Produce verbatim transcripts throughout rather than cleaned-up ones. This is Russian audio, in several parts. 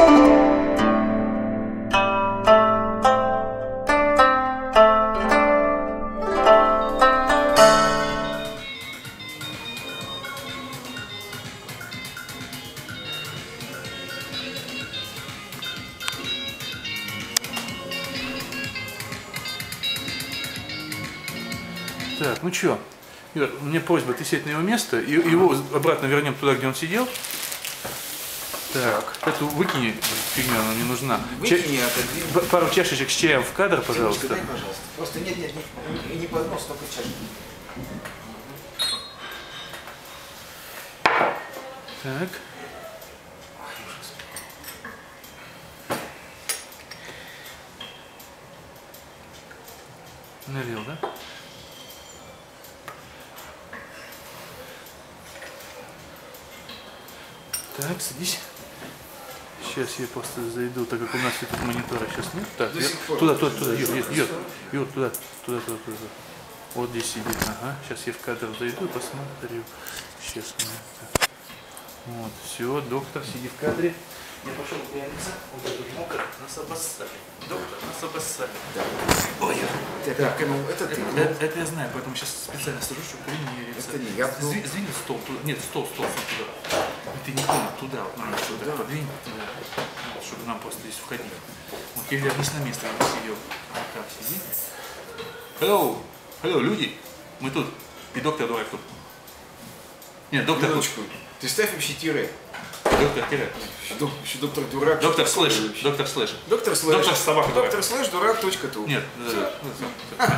Так, ну что, Юр, у меня просьба, ты сядь на его место, и его обратно вернем туда, где он сидел. Так, эту выкини, фигня, она не нужна. Выкини, Ча... отодвинь. Пару чашечек с чаем в кадр, пожалуйста. Дай, пожалуйста. Просто нет, нет, не, не поднос, только чашку. Так. Налил, да? Так, садись. Сейчас я просто зайду, так как у нас тут монитора сейчас нет. Так, я... туда, туда, туда, Юр, Юр, Юр, Юр, туда, туда, туда, туда. Вот здесь сидит, ага. Сейчас я в кадр зайду и посмотрю. Сейчас. Вот, все, доктор, сиди в кадре. Я пошел пьяница, вот этот мокро, нас обоссали. Доктор, нас обоссали. Ой, так, так, ну, это ты. Это, это, это я знаю, поэтому сейчас специально сажу, чтобы примериться. Это не я. Сдвинь, сдвинь стол, туда. Нет, стол, стол, туда. Ты не понял, туда, вот, надо сюда, да. подвинь, туда, вот, чтобы нам просто здесь входить. Вот, или вернись на место, где сидел. Вот так, сиди. Hello, hello, люди, мы тут. И доктор дурак тут. Нет, доктор тут. Ты ставь вообще тире. Доктор тире. Еще доктор дурак. Доктор слэш, доктор слэш. Доктор слэш. Доктор собака дурак. Доктор слэш дурак точка ту. Нет, да.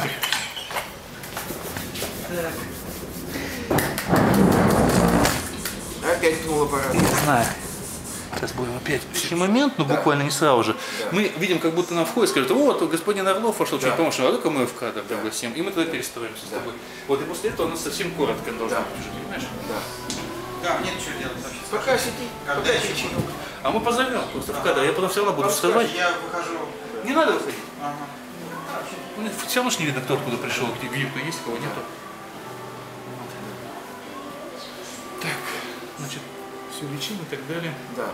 Опять пнул аппарат. Не знаю. Сейчас будем опять в момент, но да. Буквально не сразу же. Да. Мы видим, как будто на входе скажут, вот, господин Орлов вошел, да. Чуть помощь, а только мы в кадр пригласим, да. И мы тогда перестроимся да. С тобой. Вот, и после этого у нас совсем коротко должно да. быть уже, понимаешь? Да. Да, мне что делать вообще? Пока сиди, когда еще буду? А мы позовем просто ага. В кадр, я потом все равно буду просто вставать. Я выхожу. Не надо выходить. Ага. Ну, все равно ж не видно, кто откуда пришел, где кто есть, кого нету. Вот. Так, значит, все лечим и так далее. Да.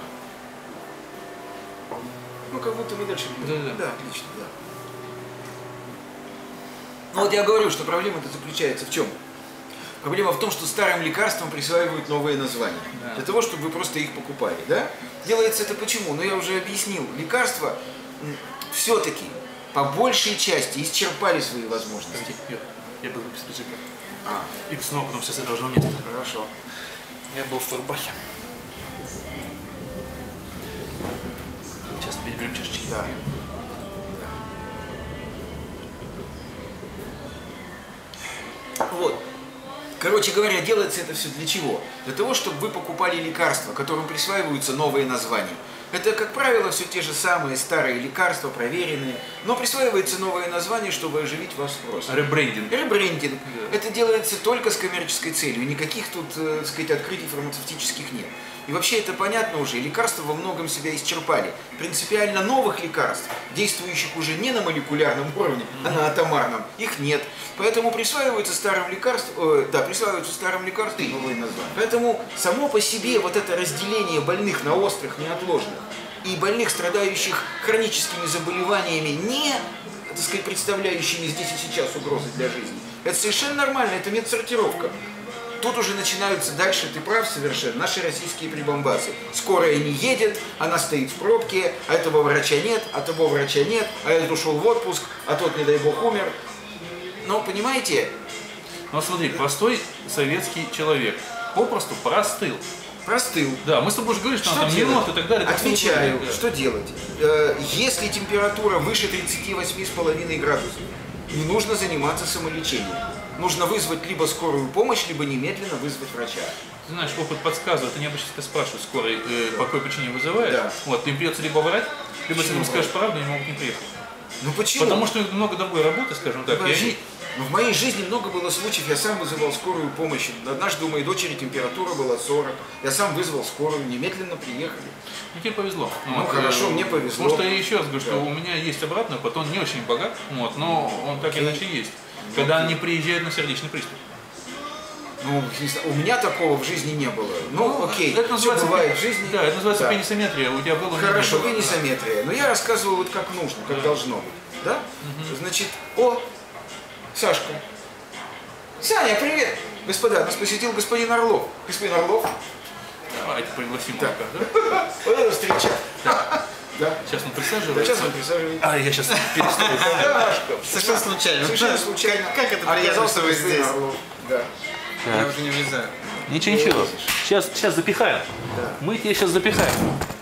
Ну, как будто мы дальше будем. Да, да. Да, отлично, да. Ну, вот я говорю, что проблема-то заключается в чем? Проблема в том, что старым лекарствам присваивают новые названия. Да. Для того, чтобы вы просто их покупали, да? Делается это почему? Ну, я уже объяснил. Лекарства все-таки по большей части исчерпали свои возможности. Я, я был без пиджака. А. И снова потом все с этого же места. Хорошо. Я был в рубахе. Сейчас переберем чашечки. Да. Да. Вот. Короче говоря, делается это все для чего? Для того, чтобы вы покупали лекарства, которым присваиваются новые названия. Это, как правило, все те же самые старые лекарства, проверенные, но присваивается новое название, чтобы оживить ваш спрос. Ребрендинг. Ребрендинг. Да. Это делается только с коммерческой целью, никаких тут, э, так сказать, открытий фармацевтических нет. И вообще это понятно уже, лекарства во многом себя исчерпали. Принципиально новых лекарств, действующих уже не на молекулярном уровне, а на атомарном, их нет. Поэтому присваиваются старым лекарствам, э, да, присваиваются старым лекарствам новые названия. Поэтому само по себе вот это разделение больных на острых, неотложных и больных, страдающих хроническими заболеваниями, не, так сказать, представляющими здесь и сейчас угрозы для жизни, это совершенно нормально, это медсортировка. Тут уже начинаются дальше, ты прав совершенно, наши российские прибамбасы. Скорая не едет, она стоит в пробке, а этого врача нет, а того врача нет, а этот ушел в отпуск, а тот, не дай бог, умер. Но, понимаете... Ну, смотри, простой советский человек попросту простыл. Простыл. Да, мы с тобой уже говорили, что, что там минут и так далее. Отвечаю, да. Что делать? Если температура выше тридцати восьми с половиной градусов, не нужно заниматься самолечением. Нужно вызвать либо скорую помощь, либо немедленно вызвать врача. Ты знаешь, опыт подсказывает, ты не обычно спрашиваешь скорой, э, да. По какой причине вызывает. Да. Вот, им придется либо врать, либо если им скажешь правду, они могут не приехать. Ну почему? Потому что много другой работы, скажем так. И они... Ну, в моей жизни много было случаев, я сам вызывал скорую помощь. Однажды у моей дочери температура была сорок. Я сам вызвал скорую, немедленно приехали. Ну, тебе повезло. Ну, вот, хорошо, мне повезло. Потому что я еще раз говорю, что да. У меня есть обратный опыт, он не очень богат, вот, но он так иначе есть. Когда они приезжают на сердечный приступ. Ну, не знаю, у меня такого в жизни не было. Ну, окей, это все называется бывает пе- в жизни. Да, это называется Да. пенисометрия. У тебя было? Хорошо, не было? пенисометрия. Но я рассказываю вот как нужно, как должно быть. Да? Значит, о, Сашка. Саня, привет! Господа, нас посетил господин Орлов. Господин Орлов. Давайте пригласим Да. его, да? Вот это встреча. Да. Сейчас он Да, присаживается. сейчас он присаживается. А, я сейчас перестаю. Сашка. Совершенно случайно. Совершенно случайно. Как, как это приятно, Оказался что вы господин здесь? Орлов. Да. Я уже не влезаю. Ничего, ничего. Сейчас, сейчас запихаем. Мы тебе сейчас запихаем.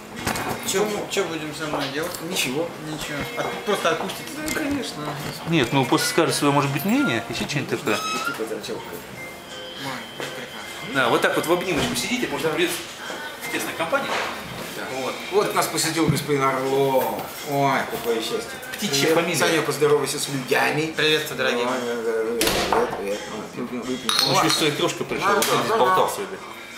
Что будем со мной делать? Ничего. Ничего. От- просто отпустите. Ну, конечно. Нет, ну после скажешь свое, может быть, мнение, еще что-нибудь такое. Ты поторчал. Мой, прекрасно. Да, вот так вот в обнимочку сидите, можно быть в тесной компании. Вот. Вот нас посетил господин Орлов. Ой, какое счастье. Птичья Привет. фамилия. Саня, поздоровайся с людьми. Приветствую, дорогие. Ой, да, да, Привет, привет. Ой, выпьем, выпьем. Он еще с своей кружкой пришел, Да, вот да, он здесь да, болтал себе.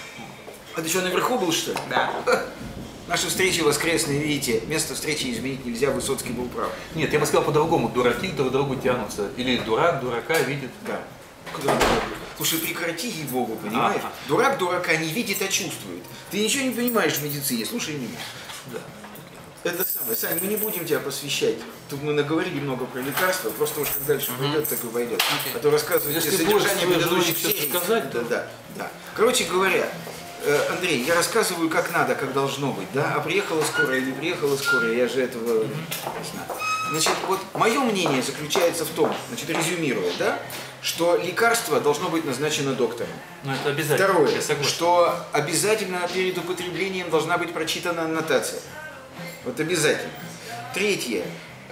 А ты что, наверху был, что ли? Да. Наши встречи воскресные, видите, место встречи изменить нельзя, Высоцкий был прав. Нет, я бы сказал по-другому. Дураки друг к другу тянутся. Или дурак дурака видит. Да. Куда дурак? Слушай, прекрати ей-богу, понимаешь? Ага. Дурак дурака не видит, а чувствует. Ты ничего не понимаешь в медицине, слушай меня. Да. Это самое, Сань, мы не будем тебя посвящать. Тут мы наговорили много про лекарства, просто уж как дальше пойдет, так и пойдет. А то рассказывайте Если содержание будешь свое предыдущих желание серий. что-то сказать, да, да, да. Короче говоря, э, Андрей, я рассказываю как надо, как должно быть, да? А приехала скорая или не приехала скорая, я же этого не знаю. Значит, вот мое мнение заключается в том, значит, резюмируя, да, что лекарство должно быть назначено доктором. Ну это обязательно. Второе, Я согласен. что обязательно перед употреблением должна быть прочитана аннотация. Вот обязательно. Третье.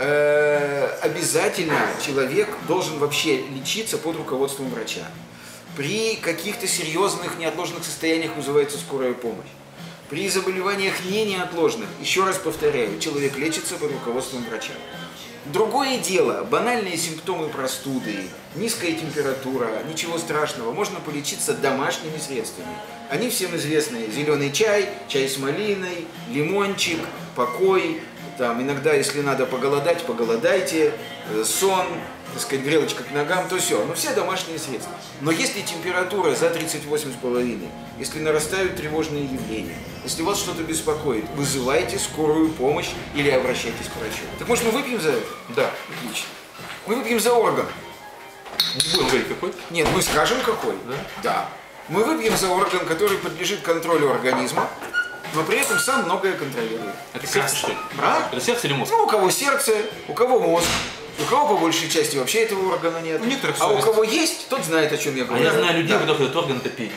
Э, обязательно человек должен вообще лечиться под руководством врача. При каких-то серьезных неотложных состояниях вызывается скорая помощь. При заболеваниях не неотложных, еще раз повторяю, человек лечится под руководством врача. Другое дело, банальные симптомы простуды, низкая температура, ничего страшного, можно полечиться домашними средствами. Они всем известны: зеленый чай, чай с малиной, лимончик, покой, там иногда, если надо поголодать, поголодайте, э, сон, так сказать, грелочка к ногам, то все. Но все домашние средства. Но если температура за тридцать восемь с половиной, если нарастают тревожные явления, если вас что-то беспокоит, вызывайте скорую помощь или обращайтесь к врачу. Так может мы выпьем за это? Да. Отлично. Мы выпьем за орган. Не будем говорить какой. Нет, мы скажем какой. Да? Да. Мы выпьем за орган, который подлежит контролю организма, но при этом сам многое контролирует. Это сердце, что ли? А? Это сердце или мозг? Ну, у кого сердце, у кого мозг, у кого по большей части вообще этого органа нет. У некоторых а у совесть. кого есть, тот знает, о чем я А говорю. я знаю людей, Да. у которых этот орган это пенис.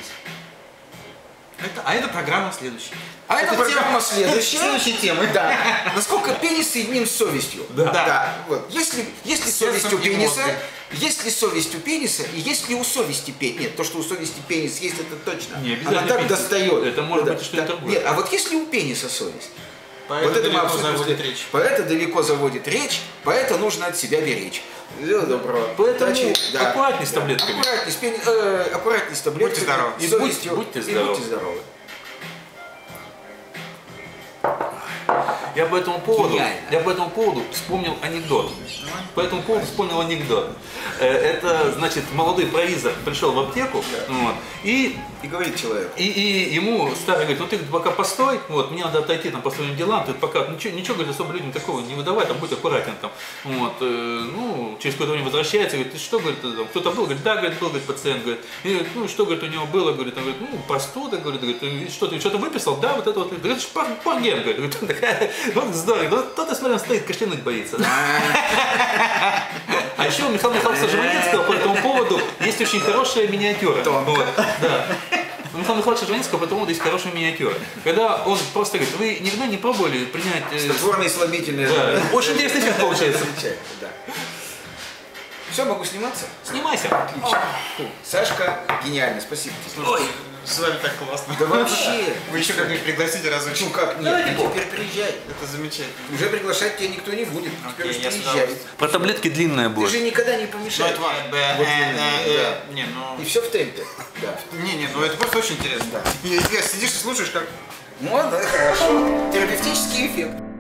Это, а это программа следующая. А это программа тема- следующая. Следующая тема. Да. Насколько пенис соединен с совестью. Да. Вот. Если, если Сердцем совесть у и пениса, мозгом. есть ли совесть у пениса, и есть ли у совести пенис? Нет, то, что у совести пенис есть, это точно. Не обязательно Она так пенис. достает. Это может Да, быть и что-то да. другое. Нет, а вот если у пениса совесть? Поэт вот это мы далеко обсудим заводит после- речь. Поэта далеко заводит речь, поэта нужно от себя беречь. Всего доброго. Поэтому Удачи. аккуратней с таблетками. Аккуратней с, пени- э, аккуратней с таблетками. Будьте здоровы. И И совестью. будь- будьте И здоровы. будьте здоровы. Я по этому поводу, Гениально. я по этому поводу вспомнил анекдот. По этому поводу вспомнил анекдот. Э, Это, значит, молодой провизор пришел в аптеку, вот, и, И говорит человек. и, и ему старый говорит: ну ты пока постой, вот, мне надо отойти там по своим делам, ты пока ничего, ничего говорит, особо людям такого не выдавай, там будь аккуратен там. Вот, э, ну, через какое-то время возвращается, говорит: ты что, говорит, там, кто-то был, говорит, да, говорит, был, говорит, пациент, говорит, и, говорит, ну, что, говорит, у него было, говорит, он говорит, ну, простуда, говорит, говорит, «Ты что ты что-то выписал, да, вот это вот, говорит, это ж пан- панген, говорит, говорит, он такая, ну, здорово, ну, кто-то, смотри, он стоит, кашлянуть боится. А еще у Михаила Михайловича Жванецкого по этому поводу есть очень хорошая миниатюра. Вот, да. У Михаила Михайловича Жванецкого по этому поводу есть хорошая миниатюра. Когда он просто говорит: вы никогда не пробовали принять... э, Снотворные слабительные. да, очень интересный эффект получается. Замечательно, да. Все, могу сниматься? Снимайся. Отлично. Сашка, гениально, спасибо тебе. Слушайте, с вами так классно. Да вообще. Вы еще как-нибудь пригласите разочек. Ну как нет, Давайте ты бог. теперь приезжай. Это замечательно. Уже приглашать тебя никто не будет. Теперь Окей, уж я с приезжай. удовольствием. Про таблетки длинная Ты будет. же никогда не Ну, помешаешь. это ва- б- Вот э, именно, э, да. э, Не, ну... И все в темпе. Да. Не, не, ну это просто очень интересно. Да. И, и сидишь и слушаешь, как... Ну, да, хорошо. Терапевтический эффект.